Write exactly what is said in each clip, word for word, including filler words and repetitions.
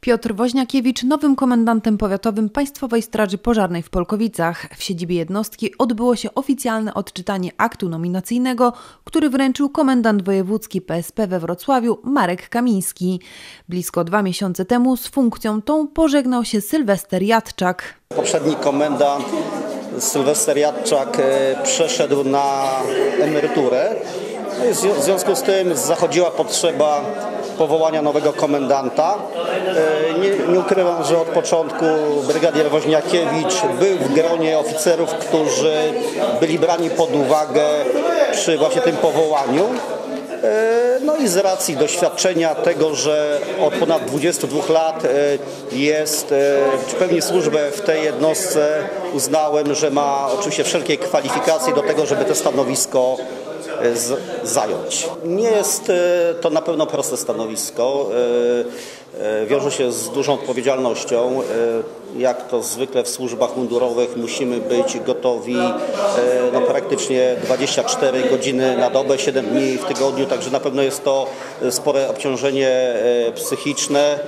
Piotr Woźniakiewicz nowym komendantem powiatowym Państwowej Straży Pożarnej w Polkowicach. W siedzibie jednostki odbyło się oficjalne odczytanie aktu nominacyjnego, który wręczył komendant wojewódzki P S P we Wrocławiu Marek Kamiński. Blisko dwa miesiące temu z funkcją tą pożegnał się Sylwester Jadczak. Poprzedni komendant Sylwester Jadczak przeszedł na emeryturę. W związku z tym zachodziła potrzeba powołania nowego komendanta. Nie, nie ukrywam, że od początku brygadier Woźniakiewicz był w gronie oficerów, którzy byli brani pod uwagę przy właśnie tym powołaniu. No i z racji doświadczenia tego, że od ponad dwudziestu dwóch lat jest, czy pełni służbę w tej jednostce, uznałem, że ma oczywiście wszelkie kwalifikacje do tego, żeby to stanowisko Z, zająć. Nie jest to na pewno proste stanowisko. Wiąże się z dużą odpowiedzialnością. Jak to zwykle w służbach mundurowych musimy być gotowi no, praktycznie dwadzieścia cztery godziny na dobę, siedem dni w tygodniu, także na pewno jest to spore obciążenie psychiczne.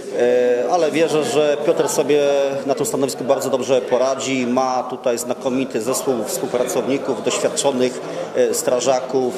Ale wierzę, że Piotr sobie na tym stanowisku bardzo dobrze poradzi. Ma tutaj znakomity zespół współpracowników, doświadczonych strażaków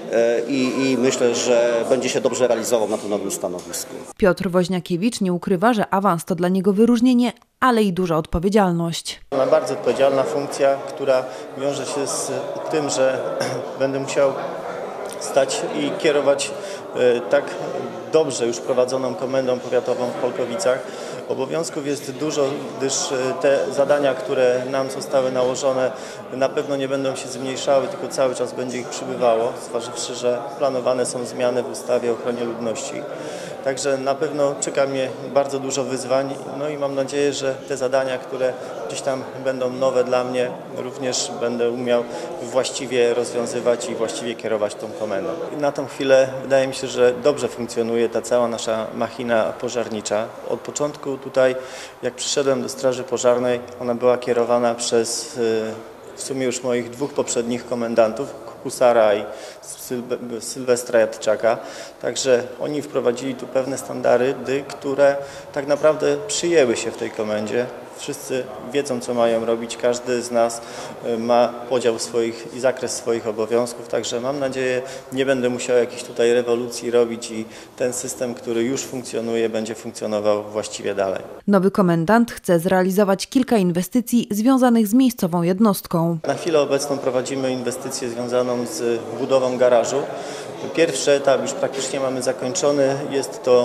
i, i myślę, że będzie się dobrze realizował na tym nowym stanowisku. Piotr Woźniakiewicz nie ukrywa, że awans to dla niego wyróżnienie, ale i duża odpowiedzialność. Ma bardzo odpowiedzialna funkcja, która wiąże się z tym, że będę musiał stać i kierować tak dobrze już prowadzoną komendą powiatową w Polkowicach. Obowiązków jest dużo, gdyż te zadania, które nam zostały nałożone, na pewno nie będą się zmniejszały, tylko cały czas będzie ich przybywało, zważywszy, że planowane są zmiany w ustawie o ochronie ludności. Także na pewno czeka mnie bardzo dużo wyzwań, no i mam nadzieję, że te zadania, które gdzieś tam będą nowe dla mnie, również będę umiał właściwie rozwiązywać i właściwie kierować tą komendą. I na tą chwilę wydaje mi się, że dobrze funkcjonuje ta cała nasza machina pożarnicza. Od początku tutaj, jak przyszedłem do Straży Pożarnej, ona była kierowana przez w sumie już moich dwóch poprzednich komendantów, Husara i Sylwestra Jadczaka. Także oni wprowadzili tu pewne standardy, które tak naprawdę przyjęły się w tej komendzie. Wszyscy wiedzą, co mają robić, każdy z nas ma podział swoich i zakres swoich obowiązków, także mam nadzieję, nie będę musiał jakiejś tutaj rewolucji robić i ten system, który już funkcjonuje, będzie funkcjonował właściwie dalej. Nowy komendant chce zrealizować kilka inwestycji związanych z miejscową jednostką. Na chwilę obecną prowadzimy inwestycję związaną z budową garażu. Pierwszy etap już praktycznie mamy zakończony, jest to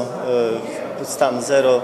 stan zero,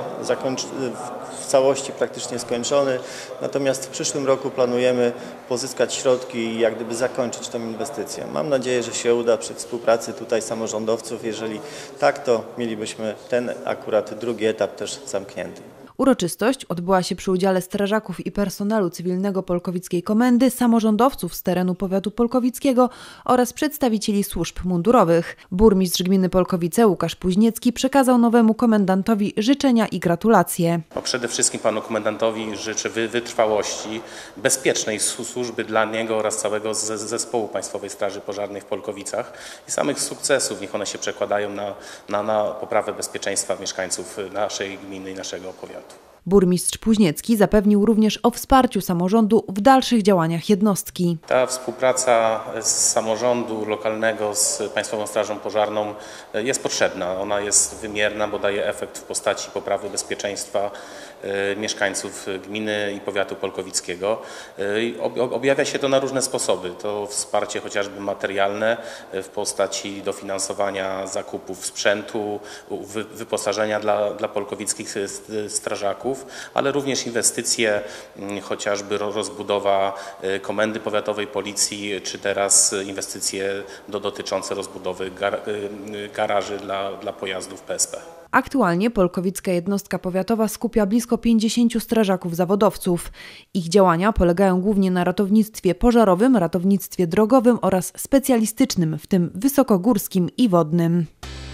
w całości praktycznie skończony, natomiast w przyszłym roku planujemy pozyskać środki i jak gdyby zakończyć tę inwestycję. Mam nadzieję, że się uda przy współpracy tutaj samorządowców. Jeżeli tak, to mielibyśmy ten akurat drugi etap też zamknięty. Uroczystość odbyła się przy udziale strażaków i personelu cywilnego Polkowickiej Komendy, samorządowców z terenu powiatu polkowickiego oraz przedstawicieli służb mundurowych. Burmistrz gminy Polkowice Łukasz Puźniecki przekazał nowemu komendantowi życzenia i gratulacje. No przede wszystkim panu komendantowi życzę wytrwałości, bezpiecznej służby dla niego oraz całego zespołu Państwowej Straży Pożarnej w Polkowicach i samych sukcesów. Niech one się przekładają na, na, na poprawę bezpieczeństwa mieszkańców naszej gminy i naszego powiatu. Burmistrz Puźniecki zapewnił również o wsparciu samorządu w dalszych działaniach jednostki. Ta współpraca z samorządu lokalnego z Państwową Strażą Pożarną jest potrzebna. Ona jest wymierna, bo daje efekt w postaci poprawy bezpieczeństwa mieszkańców gminy i powiatu polkowickiego. Objawia się to na różne sposoby. To wsparcie chociażby materialne w postaci dofinansowania zakupów sprzętu, wyposażenia dla, dla polkowickich strażaków, ale również inwestycje, chociażby rozbudowa komendy powiatowej policji, czy teraz inwestycje do, dotyczące rozbudowy gar, garaży dla, dla pojazdów P S P. Aktualnie polkowicka jednostka powiatowa skupia blisko pięćdziesięciu strażaków zawodowców. Ich działania polegają głównie na ratownictwie pożarowym, ratownictwie drogowym oraz specjalistycznym, w tym wysokogórskim i wodnym.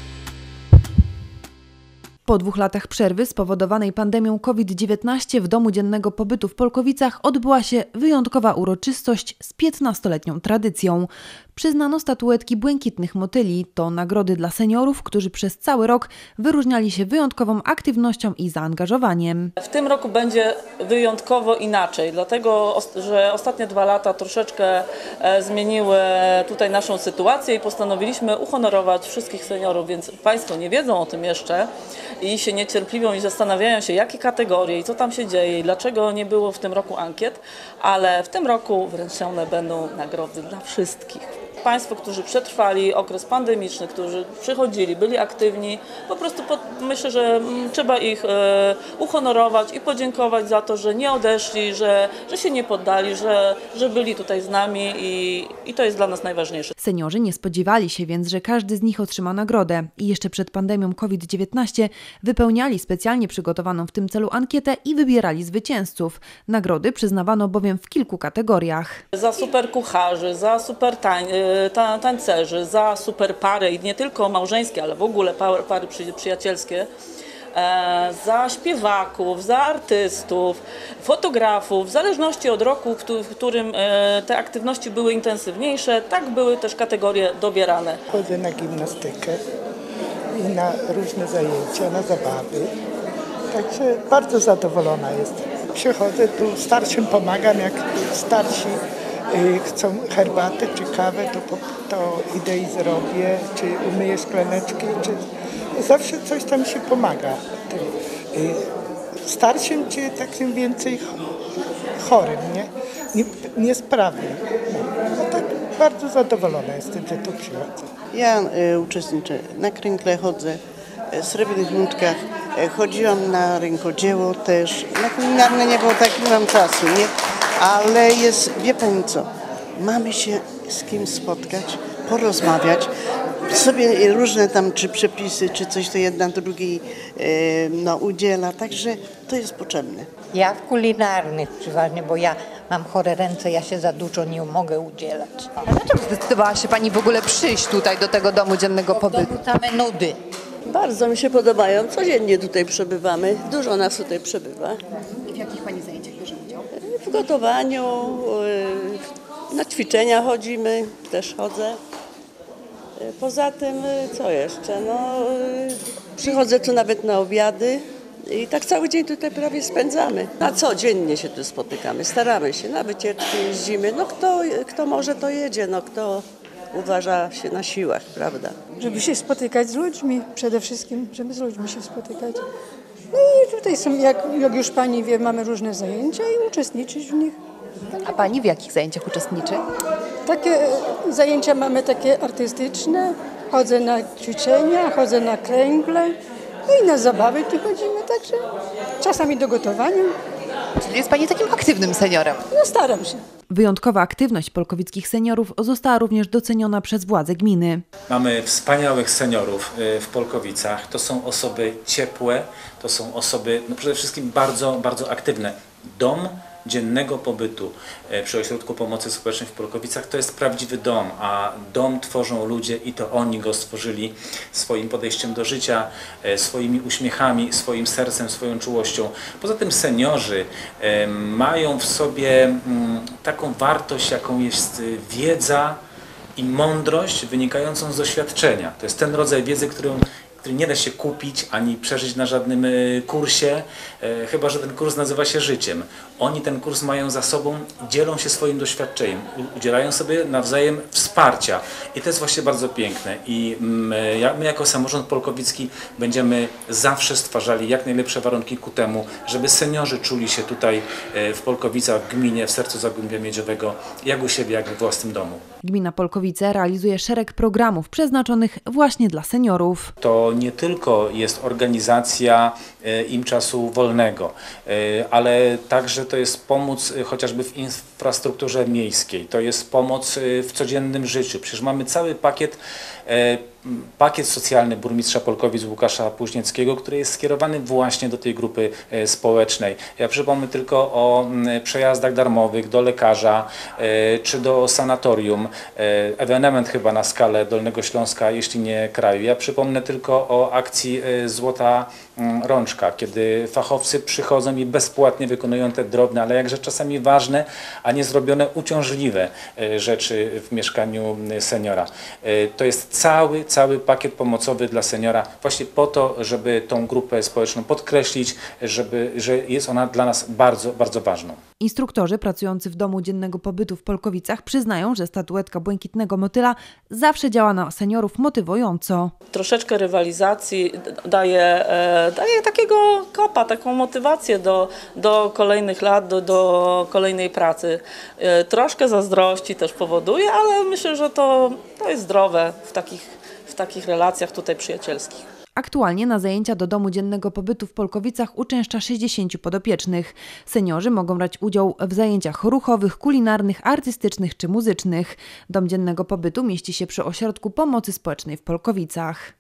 Po dwóch latach przerwy spowodowanej pandemią COVID dziewiętnaście w Domu Dziennego Pobytu w Polkowicach odbyła się wyjątkowa uroczystość z piętnastoletnią tradycją. przyznano statuetki błękitnych motyli. To nagrody dla seniorów, którzy przez cały rok wyróżniali się wyjątkową aktywnością i zaangażowaniem. W tym roku będzie wyjątkowo inaczej, dlatego że ostatnie dwa lata troszeczkę zmieniły tutaj naszą sytuację i postanowiliśmy uhonorować wszystkich seniorów, więc Państwo nie wiedzą o tym jeszcze i się niecierpliwią i zastanawiają się, jakie kategorie i co tam się dzieje i dlaczego nie było w tym roku ankiet, ale w tym roku wręczone będą nagrody dla wszystkich. Państwo, którzy przetrwali okres pandemiczny, którzy przychodzili, byli aktywni, po prostu pod, myślę, że trzeba ich e, uhonorować i podziękować za to, że nie odeszli, że, że się nie poddali, że, że byli tutaj z nami i, i to jest dla nas najważniejsze. Seniorzy nie spodziewali się więc, że każdy z nich otrzyma nagrodę i jeszcze przed pandemią COVID dziewiętnaście wypełniali specjalnie przygotowaną w tym celu ankietę i wybierali zwycięzców. Nagrody przyznawano bowiem w kilku kategoriach. Za super kucharzy, za super tań, ta, tańcerzy, za super pary i nie tylko małżeńskie, ale w ogóle pary, pary przy, przyjacielskie, e, za śpiewaków, za artystów, fotografów, w zależności od roku, w, w którym e, te aktywności były intensywniejsze, tak były też kategorie dobierane. Chodzę na gimnastykę i na różne zajęcia, na zabawy, także bardzo zadowolona jestem. Przychodzę tu, starszym pomagam, jak starsi chcą herbatę czy kawę, to, to idę i zrobię, czy umyję szklaneczki, czy zawsze coś tam się pomaga. Tym starszym, czy takim więcej chorym, nie? Nie, niesprawnym. No tak bardzo zadowolona jestem, że tu przychodzę. Ja y, uczestniczę na kręgle, chodzę, w srebrnych nutkach, chodziłam na rękodzieło też. Na kulinarne nie było, tak nie mam czasu, nie? Ale jest, wie Pani co, mamy się z kim spotkać, porozmawiać, sobie różne tam czy przepisy, czy coś to jedna drugiej e, no, udziela, także to jest potrzebne. Ja w kulinarnych przeważnie, bo ja mam chore ręce, ja się za dużo nie mogę udzielać. A dlaczego zdecydowała się Pani w ogóle przyjść tutaj do tego domu dziennego pobytu? Same nudy. Bardzo mi się podobają, codziennie tutaj przebywamy, dużo nas tutaj przebywa. I w jakich Pani zajęciach bierze udział? W gotowaniu, na ćwiczenia chodzimy, też chodzę. Poza tym, co jeszcze, no, przychodzę tu nawet na obiady i tak cały dzień tutaj prawie spędzamy. Na codziennie się tu spotykamy, staramy się, na wycieczki jeździmy, no kto, kto może to jedzie, no kto uważa się na siłach, prawda? Żeby się spotykać z ludźmi, przede wszystkim, żeby z ludźmi się spotykać. No i tutaj są, jak, jak już Pani wie, mamy różne zajęcia i uczestniczyć w nich. A Pani w jakich zajęciach uczestniczy? Takie zajęcia mamy takie artystyczne, chodzę na ćwiczenia, chodzę na kręgle, no i na zabawy tu chodzimy, także czasami do gotowania. Czyli jest Pani takim aktywnym seniorem? No staram się. Wyjątkowa aktywność polkowickich seniorów została również doceniona przez władze gminy. Mamy wspaniałych seniorów w Polkowicach. To są osoby ciepłe, to są osoby no przede wszystkim bardzo, bardzo aktywne. Dom dziennego pobytu przy Ośrodku Pomocy Społecznej w Polkowicach to jest prawdziwy dom, a dom tworzą ludzie i to oni go stworzyli swoim podejściem do życia, swoimi uśmiechami, swoim sercem, swoją czułością. Poza tym seniorzy mają w sobie taką wartość, jaką jest wiedza i mądrość wynikającą z doświadczenia. To jest ten rodzaj wiedzy, którą który nie da się kupić ani przeżyć na żadnym kursie, chyba że ten kurs nazywa się życiem. Oni ten kurs mają za sobą, dzielą się swoim doświadczeniem, udzielają sobie nawzajem wsparcia i to jest właśnie bardzo piękne. I my, my jako samorząd polkowicki będziemy zawsze stwarzali jak najlepsze warunki ku temu, żeby seniorzy czuli się tutaj w Polkowicach, w gminie, w sercu Zagłębia Miedziowego, jak u siebie, jak we własnym domu. Gmina Polkowice realizuje szereg programów przeznaczonych właśnie dla seniorów. To nie tylko jest organizacja im czasu wolnego, ale także to jest pomoc chociażby w infrastrukturze miejskiej, to jest pomoc w codziennym życiu. Przecież mamy cały pakiet pakiet socjalny burmistrza Polkowic Łukasza Puźnieckiego, który jest skierowany właśnie do tej grupy społecznej. Ja przypomnę tylko o przejazdach darmowych do lekarza czy do sanatorium. Ewenement chyba na skalę Dolnego Śląska, jeśli nie kraju. Ja przypomnę tylko o akcji Złota Rączka, kiedy fachowcy przychodzą i bezpłatnie wykonują te drobne, ale jakże czasami ważne, a nie zrobione uciążliwe rzeczy w mieszkaniu seniora. To jest cały, cały pakiet pomocowy dla seniora właśnie po to, żeby tą grupę społeczną podkreślić, żeby, że jest ona dla nas bardzo, bardzo ważną. Instruktorzy pracujący w domu dziennego pobytu w Polkowicach przyznają, że statuetka błękitnego motyla zawsze działa na seniorów motywująco. Troszeczkę rywalizacji daje, daje takiego kopa, taką motywację do, do kolejnych lat, do, do kolejnej pracy. Troszkę zazdrości też powoduje, ale myślę, że to, to jest zdrowe w takich, w takich relacjach tutaj przyjacielskich. Aktualnie na zajęcia do domu dziennego pobytu w Polkowicach uczęszcza sześćdziesięciu podopiecznych. Seniorzy mogą brać udział w zajęciach ruchowych, kulinarnych, artystycznych czy muzycznych. Dom dziennego pobytu mieści się przy Ośrodku Pomocy Społecznej w Polkowicach.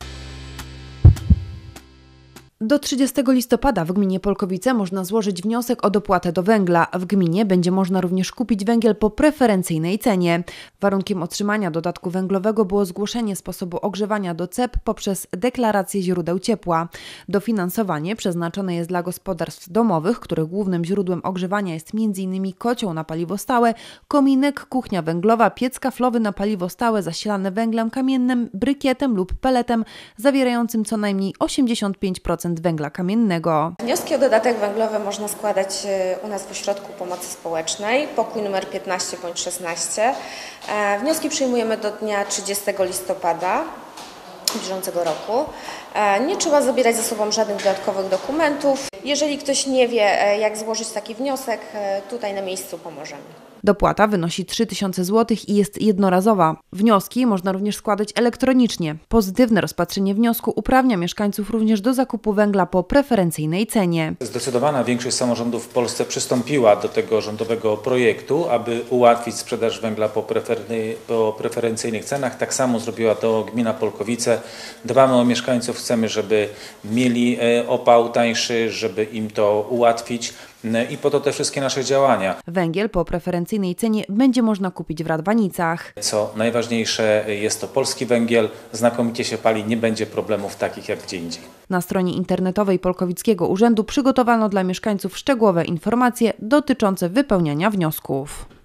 Do trzydziestego listopada w gminie Polkowice można złożyć wniosek o dopłatę do węgla. W gminie będzie można również kupić węgiel po preferencyjnej cenie. Warunkiem otrzymania dodatku węglowego było zgłoszenie sposobu ogrzewania do C E P poprzez deklarację źródeł ciepła. Dofinansowanie przeznaczone jest dla gospodarstw domowych, których głównym źródłem ogrzewania jest między innymi kocioł na paliwo stałe, kominek, kuchnia węglowa, piec kaflowy na paliwo stałe zasilane węglem kamiennym, brykietem lub peletem zawierającym co najmniej osiemdziesiąt pięć procent węgla kamiennego. Wnioski o dodatek węglowy można składać u nas w Ośrodku Pomocy Społecznej, pokój numer piętnaście bądź szesnaście. Wnioski przyjmujemy do dnia trzydziestego listopada bieżącego roku. Nie trzeba zabierać ze sobą żadnych dodatkowych dokumentów. Jeżeli ktoś nie wie, jak złożyć taki wniosek, tutaj na miejscu pomożemy. Dopłata wynosi trzy tysiące złotych i jest jednorazowa. Wnioski można również składać elektronicznie. Pozytywne rozpatrzenie wniosku uprawnia mieszkańców również do zakupu węgla po preferencyjnej cenie. Zdecydowana większość samorządów w Polsce przystąpiła do tego rządowego projektu, aby ułatwić sprzedaż węgla po, preferny, po preferencyjnych cenach. Tak samo zrobiła to gmina Polkowice. Dbamy o mieszkańców, chcemy, żeby mieli opał tańszy, żeby im to ułatwić. I po to te wszystkie nasze działania. Węgiel po preferencyjnej cenie będzie można kupić w Radwanicach. Co najważniejsze, jest to polski węgiel, znakomicie się pali, nie będzie problemów takich jak gdzie indziej. Na stronie internetowej Polkowickiego Urzędu przygotowano dla mieszkańców szczegółowe informacje dotyczące wypełniania wniosków.